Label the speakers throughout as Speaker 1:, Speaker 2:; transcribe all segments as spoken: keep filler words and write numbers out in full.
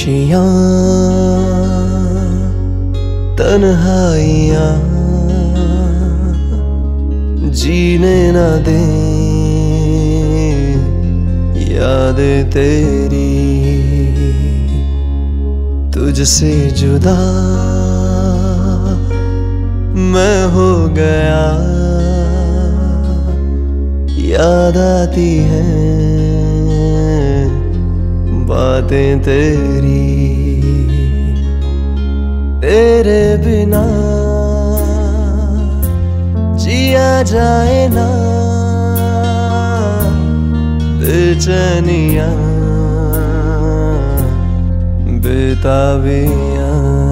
Speaker 1: खामोशियाँ तन्हाइयाँ जीने ना दे यादें तेरी। तुझसे जुदा मैं हो गया, याद आती हैं बातें तेरी। तेरे बिना जिया जाए ना, बेचैनियाँ बेताबियाँ।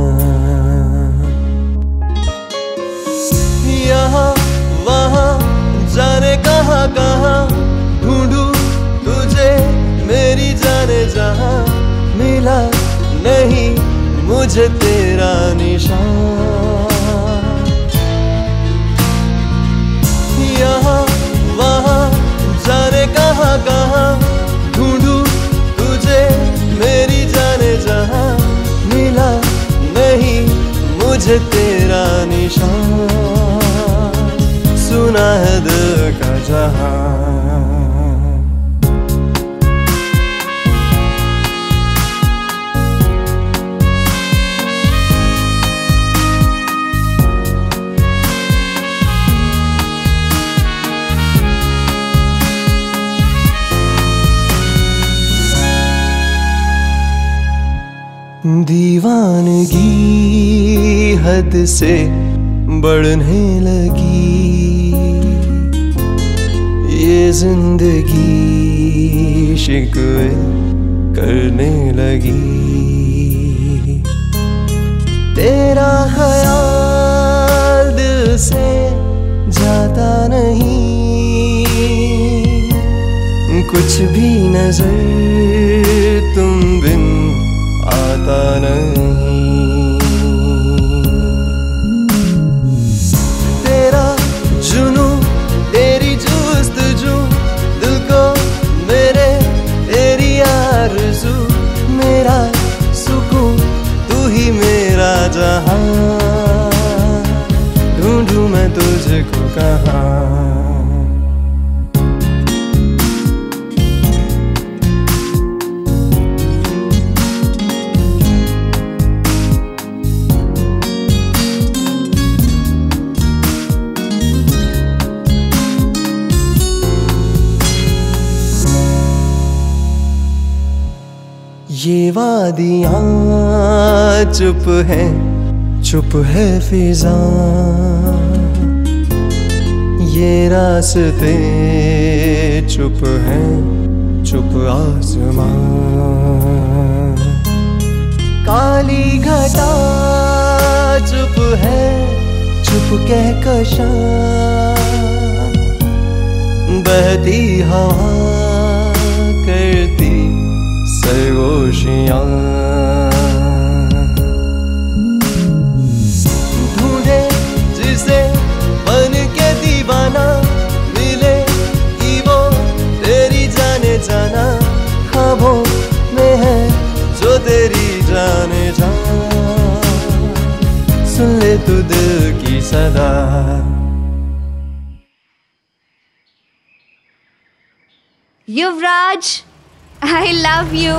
Speaker 1: यहाँ वहाँ जाने कहाँ कहाँ ढूंढूं तुझे, मेरी जाने जहाँ मिला नहीं मुझे तेरा निशान। यहाँ वहाँ जाने कहाँ कहाँ ढूंढूं तुझे, मेरी जाने जहाँ मिला नहीं मुझे तेरा निशान। सुना है दिल का जहां। दीवानगी हद से बढ़ने लगी, ये जिंदगी शिकवे करने लगी। तेरा ख्याल दिल से जाता नहीं, कुछ भी नजर तुम बिन आता नहीं। तेरा जुनू तेरी जुस्तजू दिल को मेरे, तेरी आरज़ू मेरा सुकून, तू ही मेरा जहां। ढूंढूं मैं तुझको कहाँ। ये वादियाँ चुप है, चुप है फिजा, ये रास्ते चुप है, चुप आसमां। काली घटा चुप है, चुप कहकशां, बहती हवा करती सरगोशियाँ। ढूंढे जिसे बन के दीवाना, मिले कि वो तेरी जाने जाना। ख्वाबों में है जो तेरी जाने जान, सुन ले तू दिल की सदा।
Speaker 2: युवराज, I love you.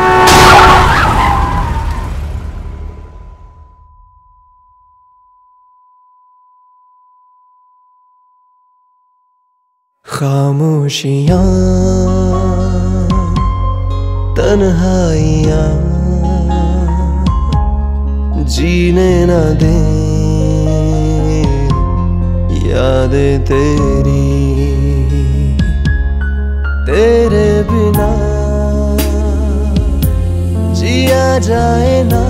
Speaker 1: खामोशियाँ तन्हाइयाँ जीने ना दे यादें तेरी। तेरे बिना जिया जाए ना,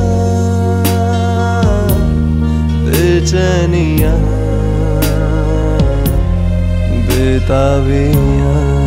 Speaker 1: बेचैनियाँ बेताबियाँ।